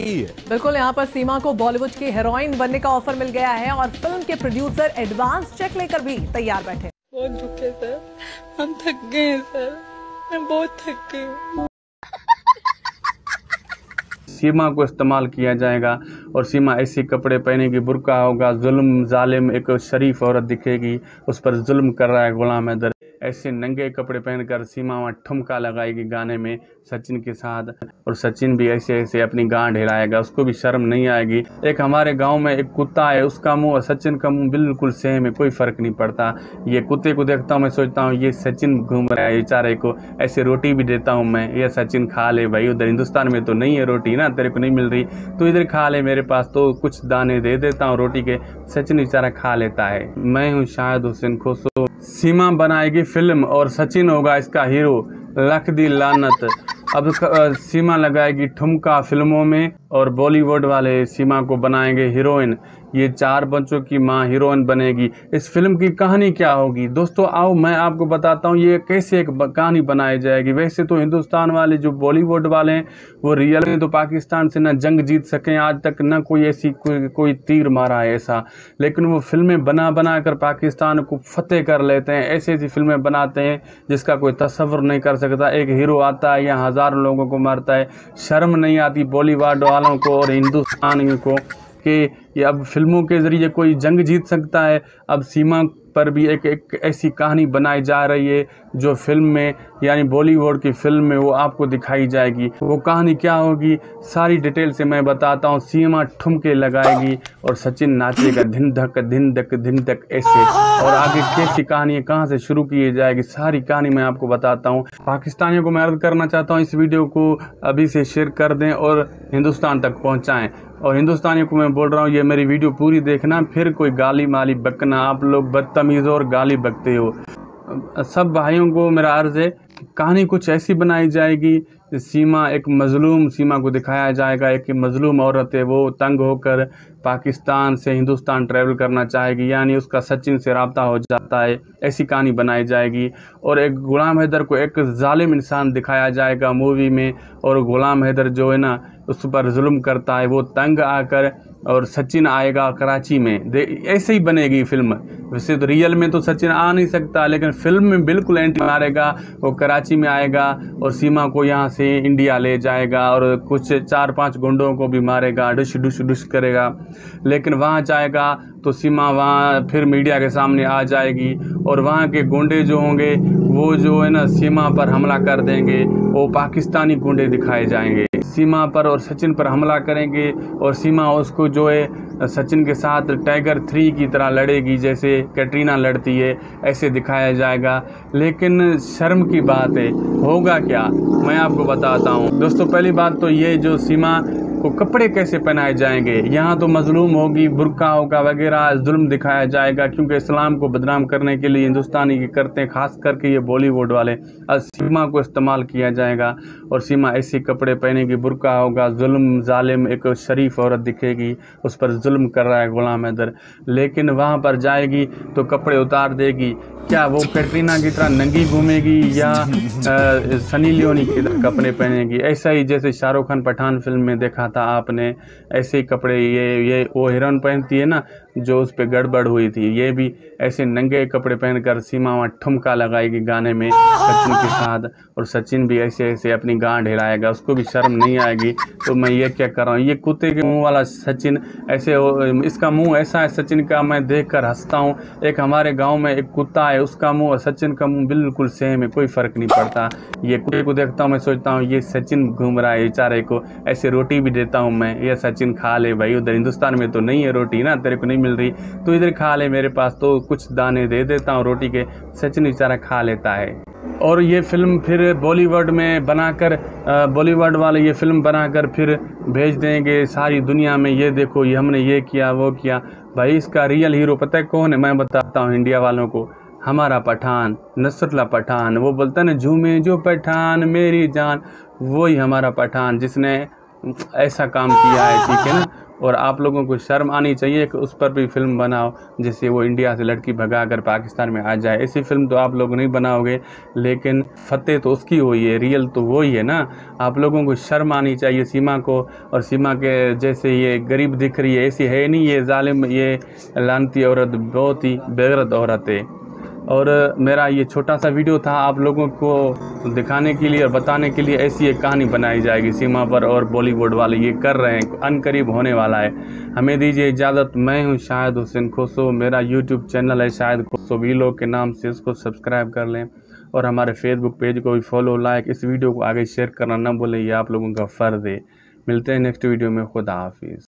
बिल्कुल, यहाँ पर सीमा को बॉलीवुड की हीरोइन बनने का ऑफर मिल गया है और फिल्म के प्रोड्यूसर एडवांस चेक लेकर भी तैयार बैठे। बहुत दुख है सर, हम थक गए हैं सर, मैं बहुत थक गई हूँ। सीमा को इस्तेमाल किया जाएगा और सीमा ऐसे कपड़े पहनेगी, बुर्का होगा, जुल्म जालिम एक शरीफ औरत दिखेगी, उस पर जुल्म कर रहा है गुलाम हैदर। ऐसे नंगे कपड़े पहनकर सीमा वहाँ ठुमका लगाएगी गाने में सचिन के साथ, और सचिन भी ऐसे ऐसे अपनी गांड हिलाएगा, उसको भी शर्म नहीं आएगी। एक हमारे गांव में एक कुत्ता है, उसका मुंह और सचिन का मुंह बिल्कुल सेम है, कोई फर्क नहीं पड़ता। ये कुत्ते को देखता हूँ मैं सोचता हूँ ये सचिन घूम रहा है, बेचारे को ऐसे रोटी भी देता हूँ मैं, ये सचिन खा ले भाई, उधर हिंदुस्तान में तो नहीं है रोटी ना, तेरे को नहीं मिल रही तो इधर खा ले, मेरे पास तो कुछ दाने दे देता हूँ रोटी के। सचिन बेचारा खा लेता है। मैं हूँ शाहिद हुसैन खोसो। सीमा बनाएगी फिल्म और सचिन होगा इसका हीरो, लख दी लानत। अब सीमा लगाएगी ठुमका फिल्मों में और बॉलीवुड वाले सीमा को बनाएंगे हीरोइन। ये 4 बच्चों की माँ हीरोइन बनेगी। इस फिल्म की कहानी क्या होगी दोस्तों, आओ मैं आपको बताता हूँ ये कैसे एक कहानी बनाई जाएगी। वैसे तो हिंदुस्तान वाले जो बॉलीवुड वाले हैं वो रियल में तो पाकिस्तान से ना जंग जीत सकें आज तक, ना कोई ऐसी कोई तीर मारा है ऐसा, लेकिन वो फिल्में बना कर पाकिस्तान को फतेह कर लेते हैं। ऐसी ऐसी फिल्में बनाते हैं जिसका कोई तस्वर नहीं कर सकता। एक हीरो आता है यहाँ हज़ारों लोगों को मारता है, शर्म नहीं आती बॉलीवुड वालों को और हिंदुस्तानियों को कि ये अब फिल्मों के ज़रिए कोई जंग जीत सकता है। अब सीमा पर भी एक ऐसी कहानी बनाई जा रही है जो फिल्म में यानी बॉलीवुड की फिल्म में वो आपको दिखाई जाएगी। वो कहानी क्या होगी सारी डिटेल से मैं बताता हूँ। सीमा ठुमके लगाएगी और सचिन नाचेगा धिन धक धिन धक धिन धक ऐसे, और आगे कैसी कहानी है कहाँ से शुरू की जाएगी सारी कहानी मैं आपको बताता हूँ। पाकिस्तानियों को मैं अर्ज करना चाहता हूँ इस वीडियो को अभी से शेयर कर दें और हिंदुस्तान तक पहुँचाएँ। और हिंदुस्तानियों को मैं बोल रहा हूँ ये मेरी वीडियो पूरी देखना, फिर कोई गाली माली बकना, आप लोग बदतमीज़ और गाली बकते हो। सब भाइयों को मेरा अर्ज़ है कहानी कुछ ऐसी बनाई जाएगी, सीमा एक मज़लूम सीमा को दिखाया जाएगा। एक मज़लूम औरत है, वो तंग होकर पाकिस्तान से हिंदुस्तान ट्रैवल करना चाहेगी, यानी उसका सचिन से रब्ता हो जाता है, ऐसी कहानी बनाई जाएगी। और एक गुलाम हैदर को एक जालिम इंसान दिखाया जाएगा मूवी में, और गुलाम हैदर जो है ना उस पर जुल्म करता है, वो तंग आकर और सचिन आएगा कराची में। ऐसे ही बनेगी फिल्म। वैसे तो रियल में तो सचिन आ नहीं सकता, लेकिन फिल्म में बिल्कुल एंट्री मारेगा, वो कराची में आएगा और सीमा को यहाँ से इंडिया ले जाएगा और कुछ 4-5 गुंडों को भी मारेगा, डुश डुश डुश करेगा। लेकिन वहाँ जाएगा तो सीमा वहाँ फिर मीडिया के सामने आ जाएगी और वहाँ के गुंडे जो होंगे वो जो है ना सीमा पर हमला कर देंगे। वो पाकिस्तानी गुंडे दिखाए जाएंगे, सीमा पर और सचिन पर हमला करेंगे और सीमा उसको जो है सचिन के साथ टाइगर 3 की तरह लड़ेगी, जैसे कैटरीना लड़ती है, ऐसे दिखाया जाएगा। लेकिन शर्म की बात है, होगा क्या मैं आपको बताता हूँ दोस्तों। पहली बात तो ये जो सीमा को कपड़े कैसे पहनाए जाएंगे, यहाँ तो मजलूम होगी, बुर्का होगा वगैरह, जुल्म दिखाया जाएगा, क्योंकि इस्लाम को बदनाम करने के लिए हिंदुस्तानी ये करते हैं, खास करके ये बॉलीवुड वाले। सीमा को इस्तेमाल किया जाएगा और सीमा ऐसे कपड़े पहनेगी, बुर्का होगा, जुल्म जालिम एक शरीफ औरत दिखेगी, उस पर जुल्म कर रहा है गुलाम हैदर। लेकिन वहाँ पर जाएगी तो कपड़े उतार देगी। क्या वो कैटरीना की तरह नंगी घूमेगी या सनी लियोनी की तरह कपड़े पहनेगी? ऐसा ही जैसे शाहरुख खान पठान फिल्म में देखा था आपने, ऐसे ही कपड़े ये वो हीरोइन पहनती है ना जो उस पर गड़बड़ हुई थी, ये भी ऐसे नंगे कपड़े पहनकर सीमा वहाँ ठुमका लगाएगी गाने में सचिन के साथ, और सचिन भी ऐसे ऐसे अपनी गांड हिलाएगा, उसको भी शर्म नहीं आएगी। तो मैं ये क्या कर रहा हूँ, ये कुत्ते के मुंह वाला सचिन ऐसे इसका मुंह ऐसा है सचिन का, मैं देखकर हंसता हूँ। एक हमारे गाँव में एक कुत्ता है, उसका मुँह और सचिन का मुँह बिल्कुल सेम है, कोई फ़र्क नहीं पड़ता। ये कुत्ते को देखता हूँ मैं सोचता हूँ ये सचिन घूम रहा है, बेचारे को ऐसे रोटी भी देता हूँ मैं, ये सचिन खा ले भाई, उधर हिंदुस्तान में तो नहीं है रोटी ना, तेरे को नहीं मिल रही तो इधर खा ले, मेरे पास तो कुछ दाने दे देता हूँ रोटी के। सचिन बेचारा खा लेता है। और ये फिल्म फिर बॉलीवुड में बनाकर बॉलीवुड वाले ये फिल्म बनाकर फिर भेज देंगे सारी दुनिया में, ये देखो ये हमने ये किया वो किया। भाई इसका रियल हीरो पता है कौन है? मैं बताता हूँ इंडिया वालों को, हमारा पठान, नसरुल्लाह पठान। वो बोलता है ना झूमे जो पठान मेरी जान, वही हमारा पठान, जिसने ऐसा काम किया है, ठीक है ना। और आप लोगों को शर्म आनी चाहिए कि उस पर भी फिल्म बनाओ, जैसे वो इंडिया से लड़की भगा कर पाकिस्तान में आ जाए। ऐसी फिल्म तो आप लोग नहीं बनाओगे, लेकिन फतेह तो उसकी हुई है, रियल तो वो ही है ना। आप लोगों को शर्म आनी चाहिए सीमा को। और सीमा के जैसे ये गरीब दिख रही है, ऐसी है नहीं, ये जालिम, ये लानती औरत बहुत ही बेगैरत औरत है। और मेरा ये छोटा सा वीडियो था आप लोगों को दिखाने के लिए और बताने के लिए। ऐसी एक कहानी बनाई जाएगी सीमा पर, और बॉलीवुड वाले ये कर रहे हैं, अनकरीब होने वाला है। हमें दीजिए इजाज़त। मैं हूँ शाहिद हुसैन खोसो, मेरा यूट्यूब चैनल है शाहिद खोसो वीलॉग के नाम से, इसको सब्सक्राइब कर लें और हमारे फेसबुक पेज को भी फॉलो, लाइक, इस वीडियो को आगे शेयर करना ना भूलें, ये आप लोगों का फ़र्ज़ है। मिलते हैं नेक्स्ट वीडियो में। खुदा हाफिज़।